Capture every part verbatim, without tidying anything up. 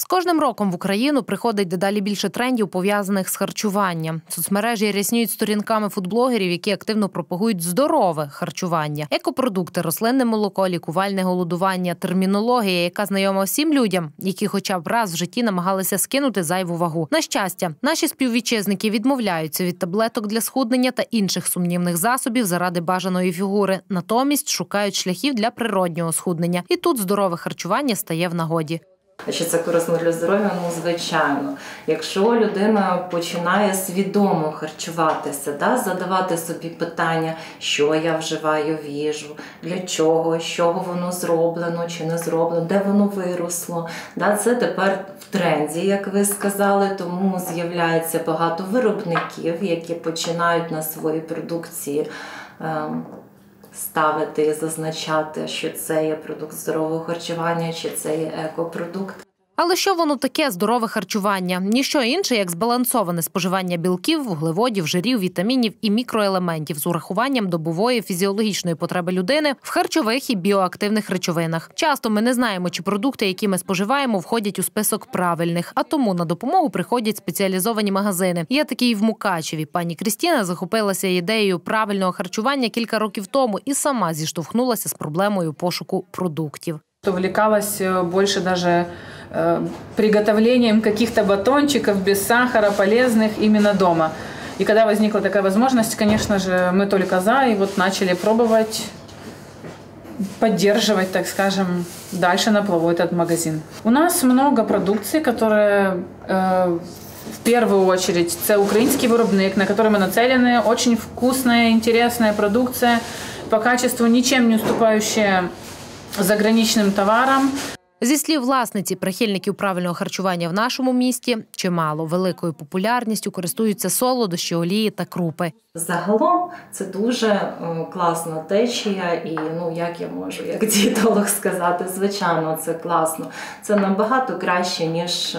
З кожним роком в Україну приходить дедалі більше трендів, пов'язаних з харчуванням. Соцмережі рясніють сторінками фудблогерів, які активно пропагують здорове харчування. Екопродукти, рослинне молоко, лікувальне голодування, термінологія, яка знайома всім людям, які хоча б раз в житті намагалися скинути зайву вагу. На щастя, наші співвітчизники відмовляються від таблеток для схуднення та інших сумнівних засобів заради бажаної фігури. Натомість шукають шляхів для природнього схуднення. І тут здорове харчування стає в нагоді. Чи це корисно для здоров'я? Ну, звичайно. Якщо людина починає свідомо харчуватися, да, задавати собі питання, що я вживаю в їжу, для чого, з чого воно зроблено чи не зроблено, де воно виросло. Да, це тепер в тренді, як ви сказали, тому з'являється багато виробників, які починають на своїй продукції ем, ставити і зазначати, що це є продукт здорового харчування, чи це є екопродукт. Але що воно таке здорове харчування? Ніщо інше, як збалансоване споживання білків, вуглеводів, жирів, вітамінів і мікроелементів з урахуванням добової фізіологічної потреби людини в харчових і біоактивних речовинах. Часто ми не знаємо, чи продукти, які ми споживаємо, входять у список правильних, а тому на допомогу приходять спеціалізовані магазини. Є такі і в Мукачеві. Пані Крістіна захопилася ідеєю правильного харчування кілька років тому і сама зіштовхнулася з проблемою пошуку продуктів. Увлекалась больше даже э, приготовлением каких-то батончиков без сахара, полезных именно дома. И когда возникла такая возможность, конечно же, мы только за, и вот начали пробовать, поддерживать, так скажем, дальше на плаву этот магазин. У нас много продукции, которая э, в первую очередь це український виробник, на который мы нацелены, очень вкусная, интересная продукция, по качеству ничем не уступающая заграничним товарам. Зі слів власниці, прихильників правильного харчування в нашому місті чимало. Великою популярністю користуються солодощі, олії та крупи. Загалом це дуже класна течія і, ну, як я можу, як дієтолог сказати, звичайно, це класно. Це набагато краще, ніж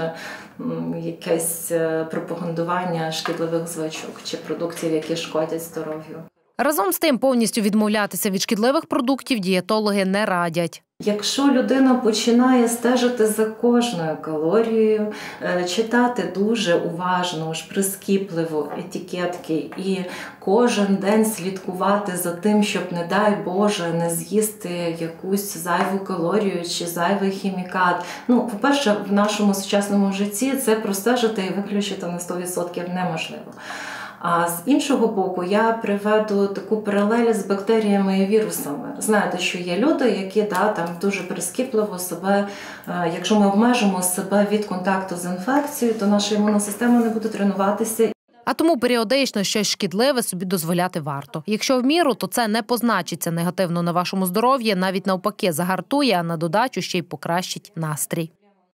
якесь пропагандування шкідливих звичок чи продуктів, які шкодять здоров'ю. Разом з тим, повністю відмовлятися від шкідливих продуктів дієтологи не радять. Якщо людина починає стежити за кожною калорією, читати дуже уважно, прискіпливо етикетки і кожен день слідкувати за тим, щоб, не дай Боже, не з'їсти якусь зайву калорію чи зайвий хімікат. Ну, по-перше, в нашому сучасному житті це простежити і виключити на сто відсотків неможливо. А з іншого боку, я приведу таку паралель з бактеріями і вірусами. Знаєте, що є люди, які да, там дуже прискіпливо себе, якщо ми обмежимо себе від контакту з інфекцією, то наша імунна система не буде тренуватися. А тому періодично щось шкідливе собі дозволяти варто. Якщо в міру, то це не позначиться негативно на вашому здоров'ї, навіть навпаки загартує, а на додачу ще й покращить настрій.